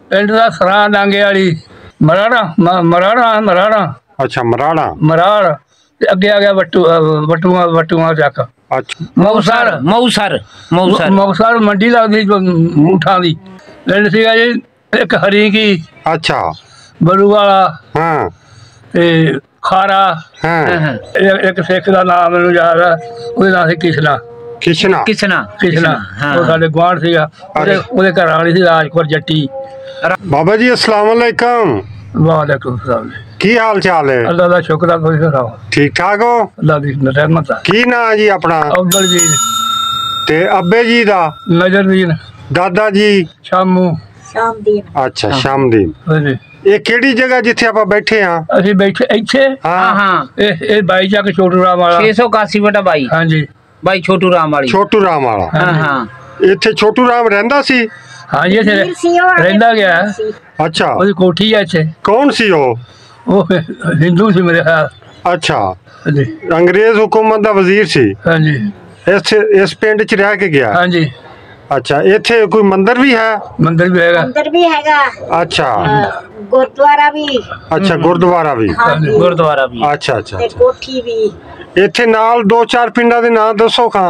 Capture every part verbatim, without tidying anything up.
पिंड दा सरां डांगे वाली मराड़ा मराड़ा मराड़ा अच्छा मराड़ा मराड़ अगे आ गया बट्टू बट्टूआ बट्टूआ चक अच्छा मऊसर मऊसर मऊसर मऊसर मंडी लगदी ऊंठां दी पिंड सीगा जी एक हरी की अच्छा बड़ू वाला हाँ ते खारा हाँ एक सिख दा नाम मैनूं याद है ਉਹਦੇ ਨਾਂ ਸੀ किशना किशना किसना किशना ਉਹ ਸਾਡੇ ਗੁਆਂਢ ਸੀਗਾ ਉਹਦੇ ਉਹਦੇ ਘਰ ਵਾਲੀ ਸੀ ਰਾਜਕੌਰ ਜੱਟੀ बाबा जी अस्सलाम वालेकुम वालेकुम सलाम की हाल चाल है अल्लाह दा शुक्र है तुसीं सुणाओ ठीक ठाक हो अल्लाह दी रहमत है की ना जी अपना अफजल जी ते अब्बे जी दा नजरदीन दादा जी शामू शामदीन अच्छा शामदीन ਹਾਂਜੀ ये केड़ी जगह जिथे आप बैठे हाँ ਅਸੀਂ ਬੈਠੇ ਇੱਥੇ हाँ हाँ हाँ ਇਹ ਇਹ ਬਾਈ ਚੱਕ ਛੋਟੂ ਰਾਮ ਵਾਲਾ छे सौ इक्यासी बटा बाई ਹਾਂਜੀ बाई छोटू राम वाली छोटू राम वाला हाँ हाँ इथे छोटू राम रहंदा सी ਹਾਂਜੀ ਇੱਥੇ ਰਹਿੰਦਾ ਗਿਆ अच्छा ਉਹਦੀ ਕੋਠੀ ਹੈ ਇੱਥੇ कौन सी हो ਉਹ ਹਿੰਦੂ ਸੀ ਮੇਰੇ ਖਿਆਲ अच्छा ਹਾਂਜੀ अंग्रेज हुकूमत दा वजीर सी ਹਾਂਜੀ इस इस पिंड च रह के गया ਹਾਂਜੀ अच्छा इथे कोई मंदिर भी है ਮੰਦਿਰ ਵੀ ਹੈਗਾ मंदिर भी हैगा अच्छा गुरुद्वारा भी अच्छा गुरुद्वारा भी हाँ जी गुरुद्वारा भी अच्छा अच्छा ते अच्छा कोठी भी इथे नाल दो चार पिंडा दे नाम दसो खां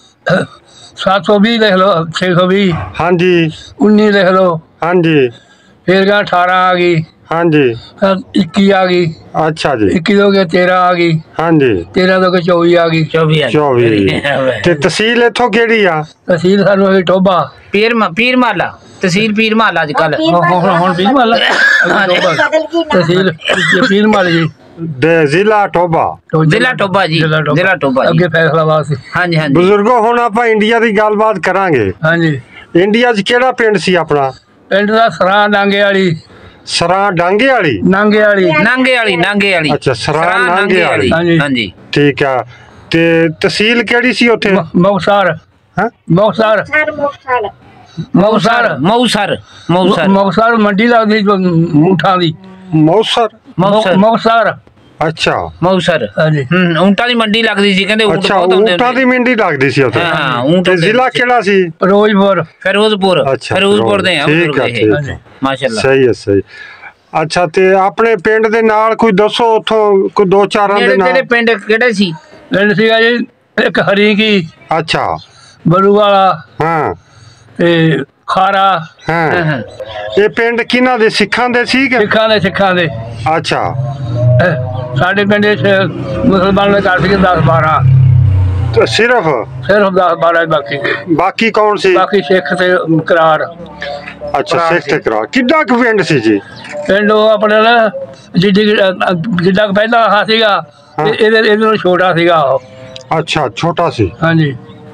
ਸੱਤ ਸੌ ਵੀਹ ਲਿਖ ਲਓ ਛੇ ਸੌ ਵੀਹ हाँ जी ਉੱਨੀ ਲਿਖ ਲਓ हाँ जी ਫਿਰ ਗਾ ਅਠਾਰਾਂ ਆ ਗਈ हाँ जी ਫਿਰ ਇੱਕੀ ਆ ਗਈ अच्छा जी ਇੱਕੀ ਤੋਂ ਕੇ ਤੇਰਾਂ ਆ ਗਈ हाँ जी ਤੇਰਾਂ ਤੋਂ ਕੇ ਚੌਵੀ ਆ ਗਈ चौबीस चौबी ते तहसील इथों केड़ी आ ਤਹਿਸੀਲ ਸਾਨੂੰ ਹੈਗੀ ਟੋਭਾ पीर मा पीर माला तहसील पीर माला अजकल ਹੁਣ ਹੁਣ ਹੁਣ ਵੀ ਮਾਲਾ बदल की ना ਤਹਿਸੀਲ ਪੀਰ ਮਾਲ ਜੀ दे जिला टोबा जिला टोबा जी जिला टोबा जी ਅੱਗੇ ਫੈਸਲਾਬਾਦ ਸੀ हाँ जी हाँ जी बुजुर्गो हुण आपां इंडिया दी गलबात करांगे ਹਾਂਜੀ इंडिया च केड़ा पिंड सी अपना ਪਿੰਡ ਦਾ ਸਰਾਂ ਡਾਂਗੇ ਵਾਲੀ सरां डांगे वाली ਨਾਂਗੇ ਵਾਲੀ नांगे वाली नांगे वाली अच्छा सरां सरां नांगे वाली हाँ जी। हाँ जी ठीक है ते तहसील केड़ी सी ओथे ਮੌਸਰ हैं ਮੌਸਰ सर मोखसाल मऊसर मऊसर मऊसर ਮੌਸਰ ਮੰਡੀ ਲੱਗਦੀ ਊਂਠਾਂ ਦੀ मौसर मऊसर ਮੌਸਰ अच्छा मऊसर ਹਾਂਜੀ हम्म ऊंटा दी मंडी लगदी सी कहंदे ऊंट अच्छा बहुत होंदे ऊंटा दी मंडी लगदी सी ओथे हाँ, हाँ, ऊंट ते होंदे जिला सी। केड़ा सी ਫਿਰੋਜ਼ਪੁਰ फिरोजपुर अच्छा, फिरोजपुर दे हैं ठीक बुजुर्ग है, ये। ठीक है। माशाल्लाह सही है सही अच्छा ते अपने पिंड दे नाल कोई दसो उथों कोई दो चारां दे नेड़े नाल तेरे पिंड केड़े सी ਪਿੰਡ ਸੀਗਾ ਜੀ ਇੱਕ ਹਰੀ ਕੀ अच्छा ਬੜੂ ਵਾਲਾ हाँ ਤੇ ਖਾਰਾ हाँ ये पिंड किन्हां दे सिखां दे सी के ਸਿੱਖਾਂ ਦੇ ਸਿੱਖਾਂ ਦੇ अच्छा ਅਹ ਸਾਡੇ ਪਿੰਡ ਵਿੱਚ ਮੁਸਲਮਾਨ ਦੇ ਘਰ ਸੀਗੇ ਦਸ ਬਾਰਾਂ तो सिर्फ ਸਿਰਫ ਦਸ ਬਾਰਾਂ ਬਾਕੀ बाकी कौन सी ਬਾਕੀ ਸਿੱਖ ਤੇ ਕਰਾਰ अच्छा सिख ते करा किड्डा क पिंड सी जी ਪਿੰਡ ਉਹ ਆਪਣੇ ਨਾ ਜਿੱਡੀ ਜਿੱਡਾ ਕੁ ਪਹਿਲਾਂ ਆਹ ਸੀਗਾ ਤੇ ਇਹਦੇ ਇਹਦੇ ਨਾਲੋਂ ਛੋਟਾ ਸੀਗਾ ਉਹ अच्छा छोटा सी ਹਾਂਜੀ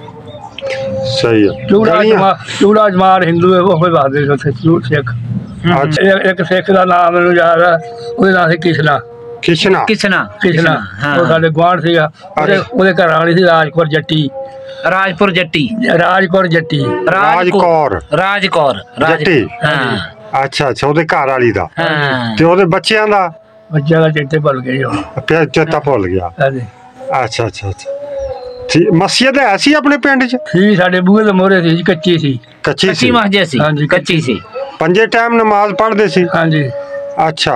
सही है ਚੂੜਾ गलियां? ਜਮਾ ਚੂੜਾ ਜਮਾਰ ਹਿੰਦੂ ਹੈ ਉਹ ਕੋਈ ਬਾਦੇ ਉੱਥੇ ਚੂੜ ਸਿੱਖ अच्छा ਇੱਕ- ਇੱਕ ਸਿੱਖ ਦਾ ਨਾਮ ਮੈਨੂੰ ਯਾਦ ਹੈ ਉਹਦੇ ਨਾਂ ਸੀ ਕਿਸ਼ਨਾ किशना किसना ਕਿਸ਼ਨਾ ਉਹ ਸਾਡੇ ਗੁਆਂਢ ਸੀਗਾ ਉਹਦੇ ਉਹਦੇ ਘਰ ਵਾਲੀ ਸੀ ਰਾਜਕੌਰ ਜੱਟੀ राजपुर जट्टी ਰਾਜਕੌਰ ਜੱਟੀ राजकौर राजकौर राज- जट्टी हाँ अच्छा अच्छा ਉਹਦੇ ਘਰ ਵਾਲੀ ਦਾ हाँ ਤੇ ਉਹਦੇ ਬੱਚਿਆਂ ਦਾ ਬੱਚਿਆਂ ਦਾ ਚੇਤੇ ਭੁੱਲ ਗਏ ਉਹ ਫਿਰ ਚੇਤਾ ਭੁੱਲ ਗਿਆ ਹਾਂਜੀ ਅੱਛਾ ਅੱਛਾ ਅੱਛਾ ਠੀਕ ਮਸਜਿਦ ਹੈ ਸੀ ਆਪਣੇ ਪਿੰਡ 'ਚ ਸੀ ਸਾਡੇ ਬੂਹੇ ਦੇ ਮੋਹਰੇ ਸੀ ਜੀ, ਕੱਚੀ ਸੀ ਕੱਚੀ कच्ची ਸੀ मस्जिद सी हाँ जी, कच्ची सी ਪੰਜੇ ਟਾਈਮ ਨਮਾਜ਼ ਪੜ੍ਹਦੇ ਸੀ ਹਾਂਜੀ ਅੱਛਾ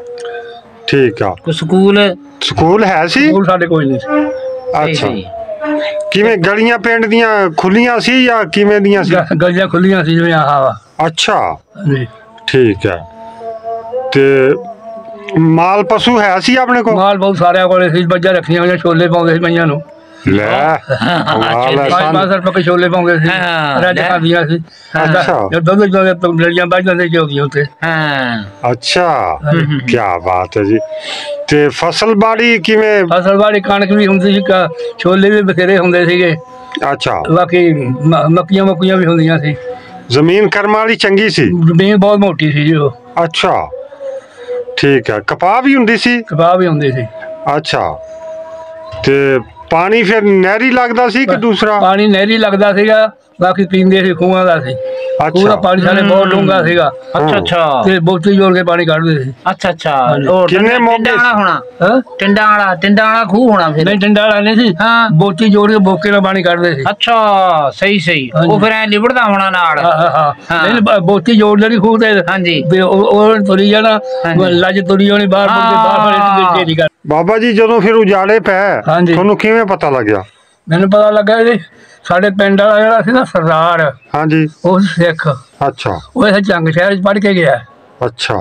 ਠੀਕ ਆ को स्कूल ਸਕੂਲ ਹੈ ਸੀ ਸਕੂਲ ਸਾਡੇ ਕੋਈ ਨਹੀਂ ਸੀ सही ਅੱਛਾ सही ਕਿਵੇਂ ਗਲੀਆਂ ਪਿੰਡ ਦੀਆਂ ਖੁੱਲੀਆਂ ਸੀ ਜਾਂ ਕਿਵੇਂ ਦੀਆਂ ਸੀ ਗ- ਗਲੀਆਂ ਖੁੱਲੀਆਂ ਸੀ ਜਿਵੇਂ ਆਹ ਵਾ ਅੱਛਾ ਹਾਂਜੀ ਠੀਕ ਹੈ ਤੇ ਮਾਲ ਪਸ਼ੂ ਹੈ ਸੀ ਆਪਣੇ ਕੋਲ ਮਾਲ ਬਹੁਤ ਸਾਰਿਆਂ ਕੋਲੇ ਸੀ ਬੱਜਾ ਰੱਖੀਆਂ ਹੋਈਆਂ ਛੋਲੇ ਪਾਉਂਦੇ ਸੀ ਮਈਆਂ ਨੂੰ ਲੈ ਕਮਾਲ ਹੈ ਪੰਜ ਸਾਨੂੰ। ਪੰਜ ਰੁਪਏ ਛੋਲੇ ਪਾਉਂਦੇ ਸੀ ਹਾਂ, ਰੱਜ ਲੈ। ਖਾਂਦੀਆਂ ਸੀ ਅੱਛਾ। ਜਦੋਂ ਜਦੋਂ ਲੜੀਆਂ ਵੱਜ ਜਾਂਦੇ ਸੀ ਉਹਦੀਆਂ ਉੱਤੇ हाँ ਅੱਛਾ ਕੀ ਬਾਤ ਹੈ ਜੀ ਤੇ ਫਸਲ ਬਾੜੀ ਕਿਵੇਂ ਫਸਲ ਵਾਲੀ ਕਣਕ ਵੀ ਹੁੰਦੀ ਸੀ ਕ- ਛੋਲੇ ਵੀ ਬਥੇਰੇ ਹੁੰਦੇ ਸੀਗੇ ਅੱਛਾ ਬਾਕੀ ਮ- ਮੱਕੀਆਂ ਮੱਕੀਆਂ ਵੀ ਹੁੰਦੀਆਂ ਸੀ ਜ਼ਮੀਨ ਕਰਮ ਵਾਲੀ ਚੰਗੀ ਸੀ ਜ਼ਮੀਨ ਬਹੁਤ ਮੋਟੀ ਸੀ ਜੀ ਉਹ ਅੱਛਾ ਠੀਕ ਹੈ ਕਪਾਹ ਵੀ ਹੁੰਦੀ ਸੀ ਕਬਾਬ ਵੀ ਹੁੰਦੇ ਸੀ ਅੱਛਾ ਤੇ ਪਾਣੀ ਫਿਰ ਨਹਿਰੀ ਲੱਗਦਾ ਸੀ ਕਿ ਦੂਸਰਾ ਪਾਣੀ ਨਹਿਰੀ ਲੱਗਦਾ ਸੀਗਾ ਬਾਕੀ ਪੀਂਦੇ ਸੀ ਖੂਹਾਂ ਦਾ ਸੀ। ਖੂਹ ਦਾ ਅੱਛਾ ਪਾਣੀ ਸਾਡੇ ਬਹੁਤ ਡੂੰਘਾ ਸੀਗਾ ਅੱਛਾ ਅੱਛਾ ਤੇ ਬੋਤੀ ਜੋੜ ਕੇ ਪਾਣੀ ਕੱਢਦੇ ਸੀ। ਅੱਛਾ ਅੱਛਾ ਹਾਂਜੀ। ਉਹ ਕਿੰਨੇ ਟਿੰਡਾਂ ਮੌਕੇ- ਵਾਲਾ ਹੋਣਾ, ਹਾਂ ਟਿੰਡਾਂ ਵਾਲਾ ਟਿੰਡਾਂ ਵਾਲਾ ਖੂਹ ਹੋਣਾ ਫਿਰ। ਨਹੀਂ ਡੰਡਾ ਵਾਲਾ ਨਹੀਂ ਸੀ, ਹਾਂ ਬੋਤੀ ਜੋੜ ਕੇ ਬੋਕੇ ਨਾਲ ਪਾਣੀ ਕੱਢਦੇ ਸੀ। ਅੱਛਾ ਸਹੀ ਸਹੀ ਹਾਂਜੀ। ਉਹ ਫਿਰ ਐ ਲਿਬੜਦਾ ਹੋਣਾ ਨਾਲ। ਹਾਂ ਹਾਂ ਹਾਂ ਹਾਂ। ਨਹੀਂ ਬ- ਬੋਤੀ ਜੋੜ ਲੈਣੀ ਖੂਹ ਤੇ ਹਾਂਜੀ ਤੇ ਉਹ ਉਹ ਤੁਰੀ ਜਾਣਾ ਹਾਂਜੀ। ਲੱਜ ਤੁਰੀ ਜਾਣੀ ਬਾਹਰ ਮੁੜ ਕੇ ਬਾਹਰ ਹਾਂ। ਫੜੇ ਕਰ। ਬਾਬਾ ਜੀ ਜਦੋਂ ਫਿਰ ਉਜਾੜੇ ਪਏ ਹਾਂਜੀ। ਤੁਹਾਨੂੰ ਕਿਵੇਂ ਪਤਾ ਲੱਗਿਆ? ਮੈਨੂੰ ਪਤਾ ਲੱਗਾ ਜੀ ਸਾਡੇ ਪਿੰਡ ਵਾਲਾ ਜਿਹੜਾ ਸੀ ਨਾ ਸਰਦਾਰ, ਹਾਂਜੀ। ਉਹ ਸੀ ਸਿੱਖ, ਅੱਛਾ ਉਹ ਇੱਥੇ ਜੰਗ ਸ਼ਹਿਰ ਚ ਪੜ੍ਹ ਕੇ ਗਿਆ। ਅੱਛਾ।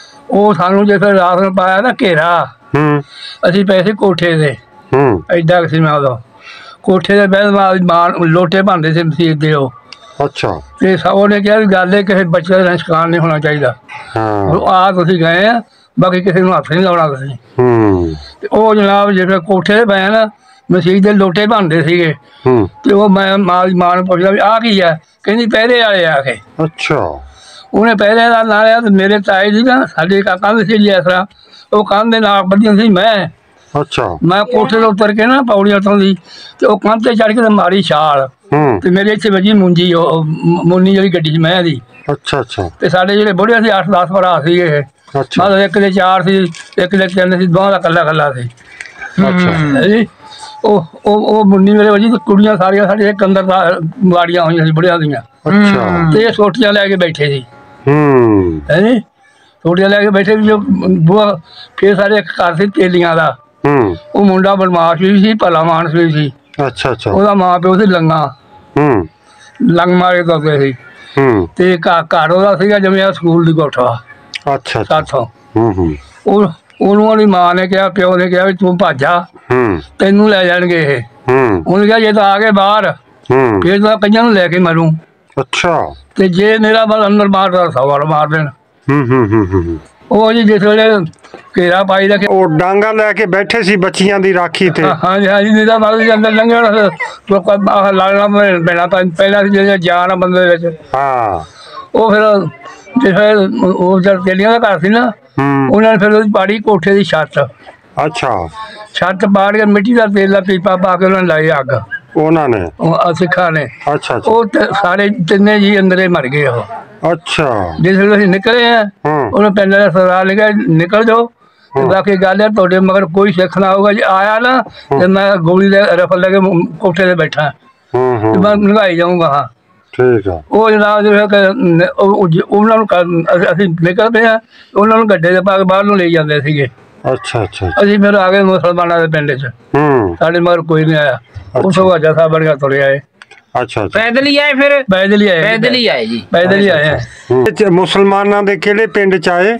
ਉਹ ਸਾਨੂੰ ਜਿਸ ਰਾਤ ਨੂੰ ਪਾਇਆ ਨਾ ਘੇਰਾ, ਹੂੰ ਅਸੀਂ ਪਏ ਸੀ ਕੋਠੇ ਤੇ, ਹੂੰ ਐਡਾ ਕੁ ਸੀ ਮੈਂ ਉਦੋਂ ਕੋਠੇ ਦੇ ਬਹਿ ਮਾਂ ਲੋਟੇ ਬਣਦੇ ਸੀ ਮਸੀਤ ਦੇ ਉਹ। ਅੱਛਾ। ਤੇ ਸ- ਉਹਨੇ ਕਿਹਾ ਵੀ ਗੱਲ ਇਹ ਕਿਸੇ ਬੱਚੇ ਦਾ ਨੁਕਸਾਨ ਨਹੀਂ ਹੋਣਾ ਚਾਹੀਦਾ। ਹਾਂ। ਆ ਤੁਸੀਂ ਗਏ ਆ, ਬਾਕੀ ਕਿਸੇ ਨੂੰ ਹੱਥ ਨਹੀਂ ਲਾਉਣਾ ਤੁਸੀਂ। ਹੂੰ ਤੇ ਉਹ ਜਨਾਬ ਜਿਹੜੇ ਕੋਠੇ ਤੇ ਪਏ ਨਾ ਮਸੀਤ ਦੇ ਲੋਟੇ ਬਣਦੇ ਸੀਗੇ। ਹੂੰ ਤੇ ਉਹ ਮੈਂ ਮਾਂ ਦੀ ਮਾਂ ਨੂੰ ਪੁੱਛਦਾ ਵੀ ਆਹ ਕੀ ਆ, ਕਹਿੰਦੀ ਪਹਿਰੇ ਵਾਲੇ ਆ ਕੇ। ਅੱਛਾ। ਉਹਨੇ ਪਹਿਰੇ ਦਾ ਨਾਂ ਲਿਆ ਤੇ ਮੇਰੇ ਤਾਏ ਜੀ ਨਾ ਸਾਡੇ ਕਾਕਾਂ ਦੇ ਸੀ ਜੀ ਇਸ ਤਰ੍ਹਾਂ, ਉਹ ਕੰਧ ਦੇ ਨਾਲ ਬੱਧੀਆਂ ਸੀ। ਮੈਂ ਅੱਛਾ। ਮੈਂ ਕੋਠੇ ਤੋਂ ਉੱਤਰ ਕੇ ਨਾ ਪੌੜੀਆਂ ਤੋਂ ਦੀ ਤੇ ਉਹ ਕੰਧ ਤੇ ਚੜ ਕੇ ਤੇ ਮਾਰੀ ਛਾਲ ਹੂੰ ਤੇ ਮੇਰੇ ਇੱਥੇ ਵੱਜੀ ਮੁੰਜੀ, ਉਹ ਮ- ਮੁੰਨੀ ਜਿਹੜੀ ਗੱਡੀ ਸੀ ਮੈਂ ਦੀ। ਅੱਛਾ ਅੱਛਾ ਤੇ ਸਾਡੇ ਜਿਹੜੇ ਬੁੜੇ ਸੀ ਅੱਠ ਦਸ ਭਰਾ ਸੀ ਇਹ, ਅੱਛਾ ਮਤਲਬ ਇੱਕ ਦੇ ਚਾਰ ਸੀ, ਇੱਕ ਦੇ ਤਿੰਨ ਸੀ, ਦੋਵਾਂ ਦਾ ਕੱਲਾ ਕੱਲਾ ਸੀ। ਅੱਛਾ। ਹੈ ਜੀ। ਉਹ ਉਹ ਉਹ ਮੁੰਨੀ ਮੇਰੇ ਵੱਜੀ ਤੇ ਕੁੜੀਆਂ ਸਾਰੀਆਂ ਸਾਡੇ ਇੱਕ ਅੰਦਰ ਦਾ ਵਾੜੀਆਂ ਹੋਈਆਂ ਸੀ ਬੁੜਿਆਂ ਦੀਆਂ, ਅੱਛਾ। ਤੇ ਇਹ ਸੋਟੀਆਂ ਲੈ ਕੇ ਬੈਠੇ ਸੀ। ਹੂੰ ਹੈ ਜੀ। ਸੋਟੀਆਂ ਲੈ ਕੇ ਬੈਠੇ ਸੀ ਜੋ ਬੂਆ। ਫਿਰ ਸਾਡੇ ਇੱਕ ਘਰ ਸੀ ਤੇਲੀਆਂ ਦਾ, ਹੂੰ ਉਹ ਮੁੰਡਾ ਬਦਮਾਸ਼ ਵੀ ਸੀ, ਭਲਾ ਮਾਨਸ ਵੀ ਸੀ। ਅੱਛਾ ਅੱਛਾ। ਉਹਦਾ ਮਾਂ ਪਿਓ ਸੀ ਲੰਗਾ, ਹੂੰ ਲੰਗ ਮਾਰੇ ਤੁਰਦੇ ਸੀ। ਹੂੰ ਤੇ ਘ- ਘਰ ਉਹਦਾ ਸੀਗਾ ਜਿਵੇਂ ਆਹ ਸਕੂਲ ਦੀ ਕੋਠਾ ਅੱਛਾ ਅੱਛਾ। ਸਾਥੋਂ। ਹੂੰ ਹੂੰ ਉਹ ਉਹਨੂੰ ਉਹਦੀ ਮਾਂ ਨੇ ਕਿਹਾ, ਪਿਓ ਨੇ ਕਿਹਾ ਵੀ ਤੂੰ ਭਾਜਾ, ਹੂੰ ਤੈਨੂੰ ਲੈ ਜਾਣਗੇ ਇਹ। ਹੂੰ ਉਹਨੇ ਕਿਹਾ ਜੇ ਤਾਂ ਆ ਗਏ ਬਾਹਰ ਹੂੰ ਫਿਰ ਤਾਂ ਕਈਆਂ ਨੂੰ ਲੈ ਕੇ ਮਰੂੰ, ਅੱਛਾ। ਤੇ ਜੇ ਮੇਰਾ ਬਲ ਅੰਦਰ ਮਾਰਦਾ ਸਵਾਲ ਮਾਰ ਦੇਣ। ਹੂੰ ਹੂੰ ਹੂੰ ਹੂੰ ਉਹ ਜੀ ਜਿਸ ਵੇਲੇ ਘੇਰਾ ਪਾਈ ਦਾ ਕਿ ਉਹ ਡਾਂਗਾ ਲੈ ਕੇ ਬੈਠੇ ਸੀ ਬੱਚੀਆਂ ਦੀ ਰਾਖੀ ਤੇ। ਹਾਂਜੀ ਹਾਂਜੀ ਮੇਰਾ ਮਰ ਦੇ ਅੰਦਰ ਲੰਘਿਆ ਲੋਕਾਂ ਲਾਣਾ ਪੈਣਾ ਤਾਂ ਪਹਿਲਾਂ ਸੀ ਜਿਹੜੇ ਜਾਨ ਆ ਬੰਦੇ ਦੇ ਵਿੱਚ। ਹਾਂ। ਉਹ ਫਿਰ ਜਿਸ ਵੇਲੇ ਉਹ ਜਦ ਤੇਲੀਆਂ ਦਾ ਘਰ ਸੀ ਨਾ, ਹੂੰ ਉਹਨਾਂ ਨੇ ਫਿਰ ਉਹਦੀ ਪਾੜੀ ਕੋਠੇ ਦੀ ਛੱਤ, ਅੱਛਾ। ਛੱਤ ਪਾੜ ਕੇ ਮਿੱਟੀ ਦਾ ਤੇਲ ਦਾ ਪੀਪਾ ਪਾ ਕੇ ਉਹਨਾਂ ਨੇ ਲਾਈ ਅੱਗ, ਉਹਨਾਂ ਨੇ। ਉਹ ਆਹ ਸਿੱਖਾਂ ਨੇ। ਅੱਛਾ ਅੱਛਾ ਉਹ ਤੇ ਸਾਰੇ ਤਿੰਨੇ ਜੀ ਅੰਦਰੇ ਮਰ ਗਏ। ਉਹ ਅੱਛਾ। ਜਿਸ ਵੇਲੇ ਅਸੀਂ ਨਿਕਲੇ ਆ, ਹੂੰ ਉਹਨੇ ਪਿੰਡ ਦਾ ਸਰਦਾਰ ਲਿਖਿਆ ਨਿਕਲ ਜਾਓ, ਤੇ ਬਾਕੀ ਗੱਲ ਹੈ ਤੁਹਾਡੇ ਮਗਰ ਕੋਈ ਸਿੱਖ ਨਾ ਹੋਊਗਾ। ਜੇ ਆਇਆ ਨਾ ਤੇ ਮੈਂ ਗੋਲੀ ਦੇ ਰਫਲ ਲੈ ਕੇ ਮ- ਕੋਠੇ ਤੇ ਬੈਠਾ ਹੂੰ ਤੇ ਹੂੰ ਮੈਂ ਲੰਘਾਈ ਜਾਊਂਗਾ। ਹਾਂ ਠੀਕ ਆ। ਉਹ ਜਨਾਬ ਜਿਹੜਾ ਕਿ ਨ- ਉਹ- ਉਹ ਜ- ਉਹਨਾਂ ਨੂੰ ਕ- ਅਸੀਂ- ਅਸੀਂ ਨਿਕਲ ਪਏ ਆ, ਉਹਨਾਂ ਨੂੰ ਗੱਡੇ ਦੇ ਪਾ ਕੇ ਬਾਹਰ ਨੂੰ ਲਈ ਜਾਂਦੇ ਸੀਗੇ। ਅੱਛਾ ਅੱਛਾ। ਅਸੀਂ ਫਿਰ ਆ ਗਏ ਮੁਸਲਮਾਨਾਂ ਦੇ ਪਿੰਡ 'ਚ, ਹੂੰ ਸਾਡੇ ਮਗਰ ਕੋਈ ਨਹੀਂ ਆਇਆ। ਉਹ ਸਭ ਵਾਜਾ ਸਾਹਿਬ ਬਣ ਕੇ ਤੁਰੇ ਆਏ, ਅੱਛਾ ਅੱਛਾ। ਪੈਦਲ ਹੀ ਆਏ ਫਿਰ? ਪੈਦਲ ਹੀ ਆਏ, ਪੈਦਲ ਹੀ ਆਏ ਜੀ। ਪੈਦਲ ਹੀ ਆਏ ਆ। ਹੂੰ। ਇਹ 'ਚ ਮੁਸਲਮਾਨਾਂ ਦੇ ਕਿਹੜੇ ਪਿੰਡ ਚ ਆਏ?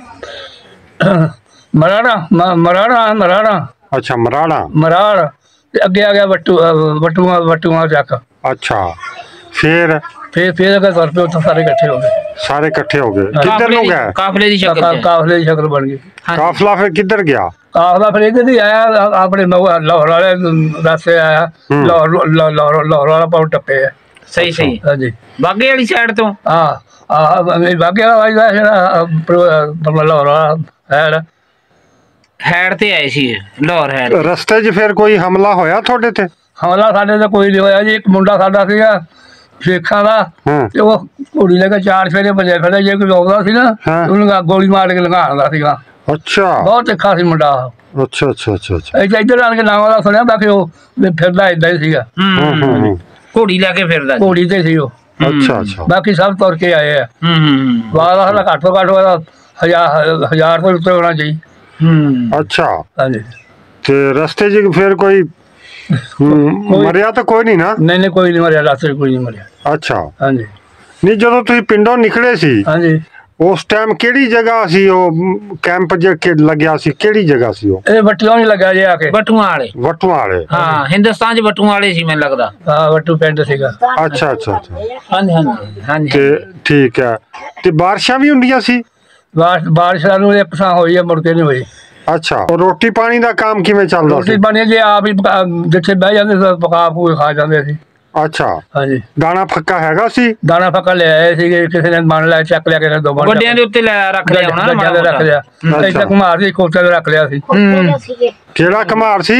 ਮਰਾੜਾ ਮ- ਮਰਾੜਾ ਮਰਾੜਾ ਅੱਛਾ ਮਰਾੜਾ। ਮਰਾੜ ਤੇ ਅੱਗੇ ਆ ਗਿਆ ਵੱਟੂ ਅਹ ਵੱਟੂਆਂ ਵੱਟੂਆਂ ਚੱਕ। ਅੱਛਾ। ਫਿਰ ਫਿਰ ਫਿਰ ਅਗੇ ਤੁਰ ਪਏ, ਉੱਥੇ ਸਾਰੇ ਇਕੱਠੇ ਹੋ ਗਏ। ਸਾਰੇ ਇਕੱਠੇ ਹੋ ਗਏ। ਕਿੱਧਰ ਕਾਫਲੇ ਨੂੰ ਦੀ- ਗਏ? ਕਾਫਲੇ ਦੀ ਸ਼ਕਲ ਕਾ- ਚ। ਕਾਫਲੇ ਦੀ ਸ਼ਕਲ ਬਣ ਗਈ। ਹਾਂਜੀ। ਕਾਫਲਾ ਫਿਰ ਕਿੱਧਰ ਗਿਆ? ਕਾਫਲਾ ਫਿਰ ਇੱਧਰ ਹੀ ਆਇਆ, ਆ- ਆਪਣੇ ਨੌ- ਲਾਹੌਰ ਵਾਲੇ ਰਸਤੇ ਆਇਆ। ਹੂੰ। ਲਾਹੌਰ ਲਾਹੌਰ ਲਾਹੌਰ ਵਾਲਾ ਪਾਉ ਟੱਪੇ ਆ। ਸਹੀ ਸਹੀ। ਹਾਂਜੀ ਬਾਗੇ ਵਾਲੀ ਸਾਈਡ ਤੋਂ। ਹਾਂ ਆ ਬਾਕੀ ਵਾਲਾ ਵਾਜਦਾ ਜਿਹੜਾ ਪਰ ਲਾਹੌਰ ਵਾਲਾ ਹੈ ਜਿਹੜਾ। ਹੈਡ ਤੇ ਆਏ ਸੀ ਇਹ, ਲਾਹੌਰ ਹੈਡ। ਰਸਤੇ 'ਚ ਫਿਰ ਕੋਈ ਹਮਲਾ ਹੋਇਆ ਤੁਹਾਡੇ ਤੇ? ਹਮਲਾ ਸਾਡੇ ਤੇ ਕੋਈ ਨਹੀਂ ਹੋਇਆ ਜੀ। ਇੱਕ ਮੁੰਡਾ ਸਾਡਾ ਸੀਗਾ ਸ਼ੇਖਾਂ ਦਾ, ਹੂੰ ਤੇ ਉਹ ਘੋੜੀ ਲੈ ਕੇ ਚਾਰ ਫੇਰੇ ਭੱਜਿਆ ਫਿਰਦਾ। ਜੇ ਕੋਈ ਆਉਂਦਾ ਸੀ ਨਾ ਹਾਂ। ਉਹਨੂੰ ਗਾ- ਗੋਲੀ ਮਾਰ ਕੇ ਲੰਘਾ ਦਿੰਦਾ ਸੀਗਾ। ਅੱਛਾ ਬਹੁਤ ਤਿੱਖਾ ਸੀ ਮੁੰਡਾ। ਅੱਛਾ ਅੱਛਾ ਅੱਛਾ ਅੱਛਾ। ਇੱਥੇ ਇੱਧਰ ਆਣ ਕੇ ਨਾਮ ਉਹਦਾ ਸੁਣਿਆ, ਬਾਕੀ ਉਹ ਵੀ ਫਿਰਦਾ ਏਦਾਂ ਹੀ ਸੀਗਾ। ਹੂੰ ਹੂੰ ਹੂੰ। ਘੋੜੀ ਲੈ ਕੇ ਫਿਰਦਾ ਜੀ। ਘੋੜੀ ਤੇ ਸੀ ਉਹ। ਅੱਛਾ ਅੱਛਾ। ਬਾਕੀ ਸਭ ਤੁਰ ਕੇ ਆਏ ਆ। ਹੂੰ ਹੂੰ ਵਾਹ ਦਾ ਸਾਡਾ ਘੱਟ ਤੋਂ ਘੱਟ ਉਹਦਾ ਹਜ਼ਾਰ ਹਜ਼ਾਰ ਤੋਂ ਉੱਤੇ ਹੋਣਾ ਚਾਹੀਦਾ। ਹੂੰ। ਅੱਛਾ। ਹਾਂਜੀ ਤੇ ਰਸਤੇ 'ਚ ਫਿਰ ਕੋਈ ਹੂੰ, ਮਰਿਆ ਤਾਂ ਕੋਈ ਨਹੀਂ ਨਾ? ਨਹੀਂ ਨਹੀਂ ਕੋਈ ਨਹੀਂ ਮਰਿਆ, ਰਾਸਤੇ 'ਚ ਕੋਈ ਨਹੀਂ ਮਰਿਆ। ਅੱਛਾ। ਹਾਂਜੀ ਨਹੀਂ ਜਦੋਂ ਤੁਸੀਂ ਪਿੰਡੋਂ ਨਿਕਲੇ ਸੀ ਹਾਂਜੀ ਉਸ ਟਾਈਮ ਕਿਹੜੀ ਜਗ੍ਹਾ ਸੀ ਉਹ ਕੈਂਪ ਜੇ ਕਿ ਲੱਗਿਆ ਸੀ? ਕਿਹੜੀ ਜਗ੍ਹਾ ਸੀ ਉਹ? ਇਹ ਵੱਟੀਆਂ ਨਹੀਂ ਲੱਗਾ ਜੇ ਆ ਕੇ। ਬਟੂਆਂ ਵਾਲੇ। ਵਟੂਆਂ ਵਾਲੇ। ਹਾਂ ਹਿੰਦੁਸਤਾਨ ਚ ਬਟੂਆਂ ਵਾਲੇ ਸੀ ਮੈਨੂੰ ਲੱਗਦਾ। ਹਾਂ ਵੱਟੂ ਪਿੰਡ ਸੀਗਾ। ਅੱਛਾ ਅੱਛਾ ਅੱਛਾ। ਹਾਂਜੀ ਹਾਂਜੀ ਹਾਂਜੀ। ਤੇ ਠੀਕ ਹੈ। ਤੇ ਬਾਰਿਸ਼ਾਂ ਵੀ ਹੁੰਦੀਆਂ ਸੀ? ਬਾਰਿਸ਼ ਬਾਰਿਸ਼ ਨੂੰ ਇੱਕ ਥਾਂ ਹੋਈ ਆ, ਮੁੜ ਕੇ ਨਹੀਂ ਹੋਈ। ਅੱਛਾ। ਉਹ ਰੋਟੀ ਪਾਣੀ ਦਾ ਕੰਮ ਕਿਵੇਂ ਚੱਲਦਾ ਰੋਟੀ ਸੀ? ਪਾਣੀ ਜੇ ਆਪ ਹੀ ਪਕਾ- ਜਿੱਥੇ ਬਹਿ ਜਾਂਦੇ ਸੀ ਪਕਾ ਪੂਕੇ ਖਾ ਜਾਂਦੇ ਸੀ। ਅੱਛਾ। ਹਾਂਜੀ ਦਾਣਾ ਫੱਕਾ ਹੈਗਾ ਸੀ? ਦਾਣਾ ਫੱਕਾ ਲੈ ਆਏ ਸੀਗੇ, ਕਿਸੇ ਨੇ ਮੰਨ ਲਿਆ ਚੱਕ ਲਿਆ, ਕਿਸੇ ਨੇ ਦੋ ਗੱਡਿਆਂ ਦੇ ਉੱਤੇ ਲੈ ਰੱਖ ਲਿਆ ਹੋਣਾ ਨਾ ਗੱਡਿਆਂ ਦੇ ਰੱਖ ਲਿਆ। ਅੱਛਾ। ਇੱਥੇ ਘੁਮਾਰ ਸੀ, ਕੋਟੇ ਤੇ ਰੱਖ ਲਿਆ ਸੀ। ਕੁੱਤੇ ਦੇ ਸੀਗੇ। ਕਿਹੜਾ ਘਮਾਰ ਸੀ?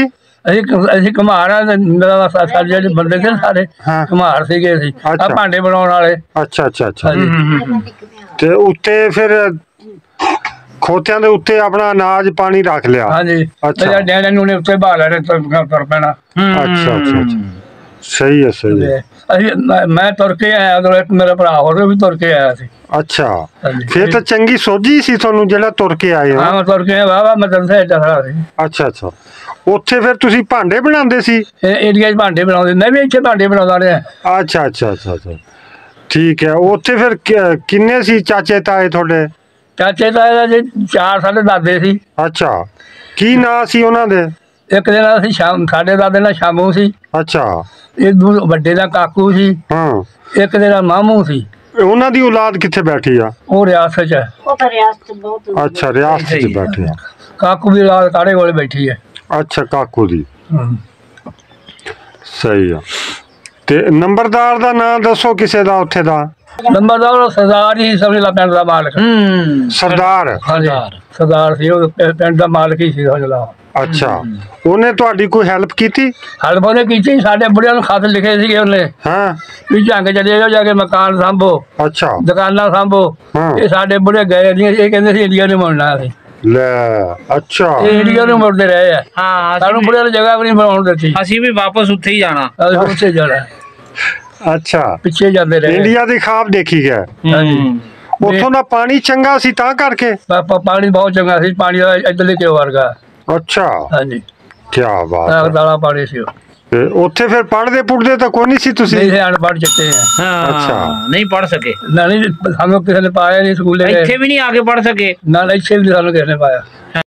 ਅਸੀਂ ਅਸੀਂ ਘੁਮਾਰ ਆ ਤੇ ਮੇਰਾ ਸਾ- ਸਾਡੇ ਜਿਹੜੇ ਬੰਦੇ ਸੀ ਨਾ ਸਾਰੇ ਹਾਂ। ਘੁਮਾਰ ਸੀਗੇ ਅਸੀਂ ਆ ਅੱਛਾ। ਭਾਂਡੇ ਬਣਾਉਣ ਵਾਲੇ। ਅੱਛਾ ਅੱਛਾ ਅੱਛਾ ਹਾਂਜੀ ਤੇ ਉੱਤੇ ਫਿਰ ਖੋਤਿਆਂ ਦੇ ਉੱਤੇ ਆਪਣਾ ਅਨਾਜ ਪਾਣੀ ਰੱਖ ਲਿਆ। ਹਾਂਜੀ ਅੱਛਾ। ਮੇਰਾ ਡੈਡੀ ਨੂੰ ਨੇ ਉੱਤੇ ਬਾਹਰ ਲੈਣੇ ਤੁਰ ਤੁਰ ਪੈਣਾ। ਅੱਛਾ ਅੱਛਾ ਅੱਛਾ ਸਹੀ ਹੈ ਸਹੀ ਹੈ। ਤੇ ਅਸੀਂ ਮੈਂ- ਮੈਂ ਤੁਰ ਕੇ ਆਇਆ ਉਦੋਂ ਇੱਕ ਮੇਰਾ ਭਰਾ ਹੋਰ ਵੀ ਤੁਰ ਕੇ ਆਇਆ ਸੀ। ਅੱਛਾ ਹਾਂਜੀ। ਫਿਰ ਤਾਂ ਚੰਗੀ ਸੋਝੀ ਸੀ ਤੁਹਾਨੂੰ ਜਿਹੜਾ ਤੁਰ ਕੇ ਆਏ ਹਾਂ ਹੋ। ਮੈਂ ਤੁਰ ਕੇ ਆਇਆ ਵਾਵਾ ਮੈਂ ਦੱਸਿਆ ਏਦਾਂ ਖੜਾ ਸੀ। ਅੱਛਾ ਅੱਛਾ ਉੱਥੇ ਫਿਰ ਤੁਸੀਂ ਭਾਂਡੇ ਬਣਾਉਂਦੇ ਸੀ। ਇਹ ਏਰੀਆ 'ਚ ਭਾਂਡੇ ਬਣਾਉਂਦੇ ਮੈਂ ਵੀ ਇੱਥੇ ਭਾਂਡੇ ਬਣਾਉਂਦਾ ਰਿਹਾ। ਅੱਛਾ ਅੱਛਾ ਅੱਛਾ ਅੱਛਾ ਠੀਕ ਹੈ। ਉੱਥੇ ਫਿਰ ਕਿ- ਕਿੰਨੇ ਸੀ ਚਾਚੇ ਤਾਏ ਤੁਹਾਡੇ। ਚਾਚੇ ਤਾਏ ਦਾ ਜੀ ਚਾਰ ਸਾਡੇ ਦਾਦੇ ਸੀ। ਅੱਛਾ ਕੀ ਨਾਂ ਸੀ ਉਹਨਾਂ ਦੇ। ਇੱਕ ਦਿਨ ਅਸੀਂ ਸ਼ਾਮ ਸਾਡੇ ਦਾਦੇ ਨਾਲ ਸ਼ਾਮੂ ਸੀ। ਅੱਛਾ ਇਹ ਦੂ ਵੱਡੇ ਦਾ ਕਾਕੂ ਸੀ। ਹਾਂ ਇੱਕ ਦਿਨ ਮਾਮੂ ਸੀ। ਉਹਨਾਂ ਦੀ ਔਲਾਦ ਕਿੱਥੇ ਬੈਠੀ ਆ। ਉਹ ਰਿਆਸਤ 'ਚ ਹੈ। ਉਹ ਤਾਂ ਰਿਆਸਤ ਬਹੁਤ ਹੁੰਦੀ ਅੱਛਾ ਰਿਆਸਤ 'ਚ ਬੈਠੇ ਆ। ਕਾਕੂ ਦੀ ਔਲਾਦ ਕਾੜੇ ਕੋਲੇ ਬੈਠੀ ਹੈ। ਅੱਛਾ ਕਾਕੂ ਦੀ ਹਮ। ਸਹੀ ਆ। ਤੇ ਨੰਬਰਦਾਰ ਦਾ ਨਾਂ ਦੱਸੋ ਕਿਸੇ ਦਾ ਉੱਥੇ ਦਾ। ਨੰਬਰਦਾਰ ਉਹ ਸਰਦਾਰ ਹੀ ਸਮਝਲਾ ਪਿੰਡ ਦਾ ਮਾਲਕ। ਹੂੰ ਸਰਦਾਰ। ਹਾਂਜੀ ਸਰਦਾਰ ਸੀ ਉਹ ਪਿੰ- ਪਿੰਡ ਦਾ ਮਾਲਕ ਹੀ ਸੀ ਸਮਝਲਾ। ਅੱਛਾ ਉਹਨੇ ਤੁਹਾਡੀ ਕੋਈ ਹੈਲਪ ਕੀਤੀ। ਹਲਫ ਉਹਨੇ ਕੀਤੀ ਸਾਡੇ ਬੁੜਿਆਂ ਨੂੰ ਖਤ ਲਿਖੇ ਸੀਗੇ ਉਹਨੇ ਹਾਂ ਵੀ ਝੰਗ ਚਲੇ ਜਾਓ ਜਾ ਕੇ ਮਕਾਨ ਸਾਂਭੋ ਅੱਛਾ ਦੁਕਾਨਾਂ ਸਾਂਭੋ। ਹਾਂ। ਇਹ ਸਾਡੇ ਬੁੜੇ ਗਏ ਨਹੀਂ ਇਹ ਕਹਿੰਦੇ ਸੀ ਇੰਡੀਆ ਨੂੰ ਮੁੜਨਾ ਅਸੀਂ। ਲੈ ਅੱਛਾ ਇਹ ਇੰਡੀਆ ਨੂੰ ਮੁੜਦੇ ਰਹੇ ਆ। ਹਾਂ ਸਾਨੂੰ ਅਸੀਂ ਬੁੜਿਆਂ ਨੂੰ ਜਗ੍ਹਾ ਵੀ ਨਹੀਂ ਬਣਾਉਣ ਦਿੱਤੀ। ਵੀ- ਅਸੀਂ ਵੀ ਵਾਪਸ ਉੱਥੇ ਹੀ ਜਾਣਾ। ਅਸੀਂ ਉੱਥੇ ਜਾਣਾ ਅੱਛਾ ਪਿੱਛੇ ਜਾਂਦੇ ਰਹੇ। ਇੰਡੀਆ ਦੀ ਖਾਬ ਦੇਖੀ ਗਿਆ। ਹਾਂਜੀ। ਹੂੰ। ਉੱਥੋਂ ਦਾ ਪਾਣੀ ਚੰਗਾ ਸੀ ਤਾਂ ਕਰਕੇ। ਪਾ- ਪਾ- ਪਾਣੀ ਬਹੁਤ ਚੰਗਾ ਸੀ ਪਾਣੀ ਦਾ ਇੱਧਰਲੇ ਕਿਉਂ ਵਰਗਾ। ਅੱਛਾ ਹਾਂਜੀ ਕੀ ਬਾਤ ਸਾਗ ਹੈ। ਦਾਲਾ ਪਾਣੀ ਸੀ ਉਹ। ਤੇ ਉੱਥੇ ਫਿਰ ਪੜ੍ਹਦੇ ਪੁੱੜਦੇ ਤਾਂ ਕੋਈ ਨਹੀਂ ਸੀ ਨਹੀਂ ਤੁਸੀਂ। ਸੀ ਅਨਪੜ੍ਹ ਚਿੱਟੇ ਆ। ਹਾਂ ਅੱਛਾ। ਨਹੀਂ ਪੜ ਸਕੇ। ਨਾ ਨਹੀਂ ਸਾਨੂੰ ਕਿਸੇ ਨੇ ਪਾਇਆ ਨਹੀਂ ਸਕੂਲੇ ਗਏ। ਇੱਥੇ ਵੀ ਨਹੀਂ ਆ ਕੇ ਪੜ ਸਕੇ। ਨਾ ਇੱਥੇ ਵੀ ਨੀ ਸਾਨੂੰ ਕਿਸੇ ਨੇ ਪਾਇਆ।